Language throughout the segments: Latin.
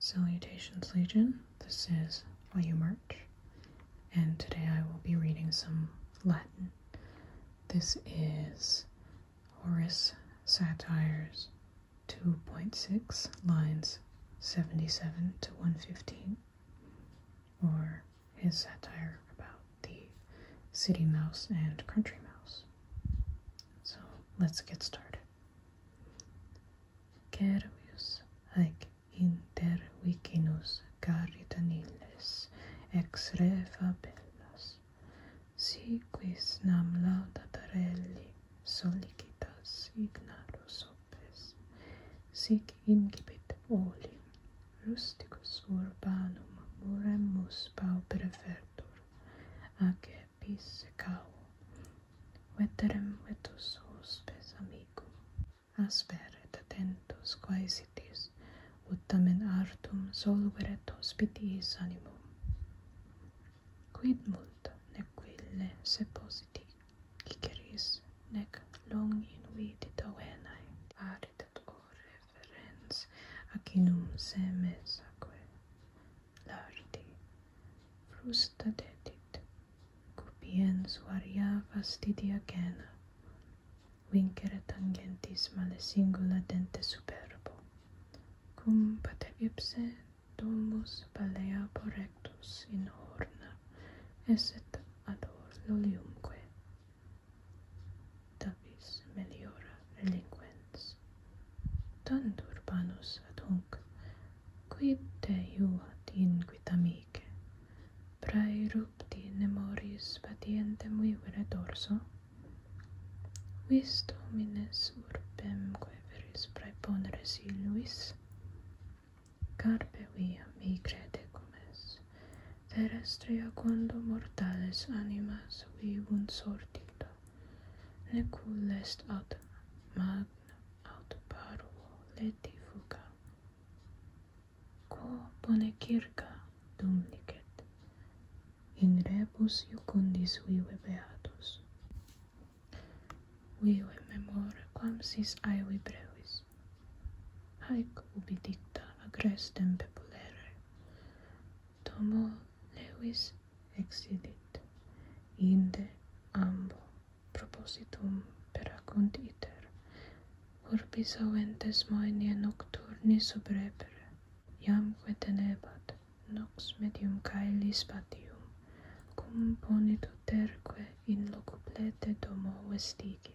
Salutations, Legion. This is Why You Merch, and today I will be reading some Latin. This is Horace, Satires 2.6, lines 77 to 115, or his satire about the city mouse and country mouse. So let's get started. Cervius haec inter vicinus caritaniles ex re fabellas, si quis nam laudatarelli solicitas ignaros opes, sic incipit olim, rusticus urbanum muremus pauperefertur, ace pisse cavo, veterem vetus hospes amicum, asperet attentus quaesitis, ut tamen artum solveret hospitiis animum. Quid multa nequille sepositi ciceris, nec long invidita venae, aridet o referens acinum semes aque, lardi, frusta dedit, cupiens varia fastidia cena, vincere tangentis male singula dente superbo, cum pater ipse domus palea porrectus in horna, esset ador loliumque, tabis meliora relinquens. Tant urbanus ad hunc, quid te iuat inquit amice, praerupti nemoris patientem vivere dorso? Vis domines urbemque veris praeponere siluis? Carpe via mi crede comes, terrestria quando mortales animas vivunt sortita, necul est aut magna aut parvo letifuga, quo bone circa dum licet, in rebus iucundis vive beatus. Vive memore quam sis aevi brevis, haec ubi dicta agrestem pepulere, domo levis exidit, inde ambo propositum peracunt iter, urbis aventes moenia nocturni subrepere, iamque tenebat nox medium caelis patium, cum ponit uterque in locuplete domo vestigia.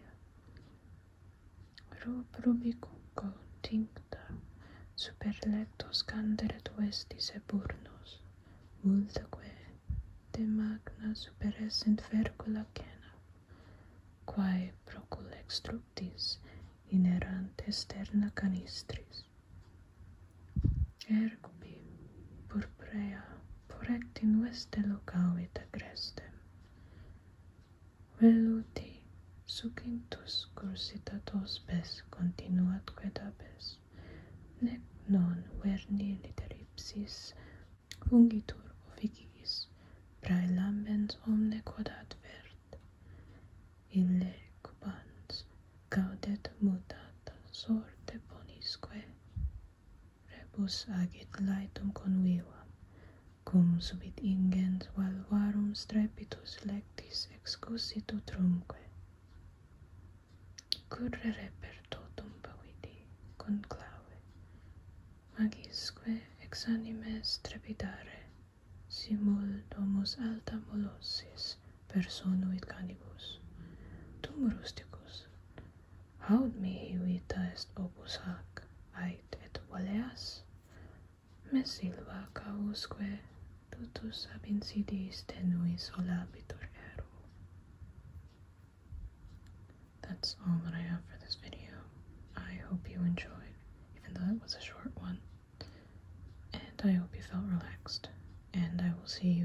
Rubicuco tincta super lectos canderet vestis eburnos, multaque de magna superessent fercula cena, quae procul extructis inerant externa canistris. Ergubi purprea porrect in veste locavit agrestem, veluti succintus cursitat hospes continuatque dabes, nec non verni liter ipsis fungitur officiis, praelambens omne quod advert, ille cubans gaudet mutata sorte bonisque, rebus agit laetum convivam, cum subit ingens valvarum strepitus lectis excussit utrumque. Currere per totum pavidi conclave, magisque ex animes trepidare, simul domus alta molossis personuit canibus. Tum rusticus, haud mihi vita est opus hac, ait et valeas? Me silva cavusque tutus ab insidiis tenuis olabitur ergo. That's all that I have for this video. I hope you enjoyed, even though it was a short one. And I hope you felt relaxed. And I will see